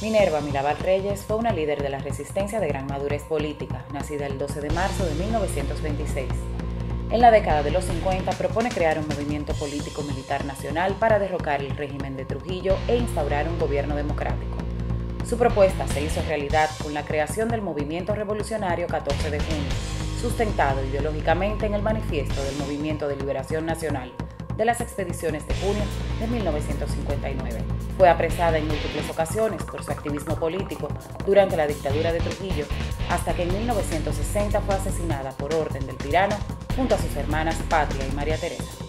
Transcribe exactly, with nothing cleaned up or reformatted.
Minerva Mirabal Reyes fue una líder de la resistencia de gran madurez política, nacida el doce de marzo de mil novecientos veintiséis. En la década de los cincuenta propone crear un movimiento político-militar nacional para derrocar el régimen de Trujillo e instaurar un gobierno democrático. Su propuesta se hizo realidad con la creación del Movimiento Revolucionario catorce de junio, sustentado ideológicamente en el Manifiesto del Movimiento de Liberación Nacional de las Expediciones de junio de mil novecientos cincuenta y nueve. Fue apresada en múltiples ocasiones por su activismo político durante la dictadura de Trujillo, hasta que en mil novecientos sesenta fue asesinada por orden del tirano junto a sus hermanas Patria y María Teresa.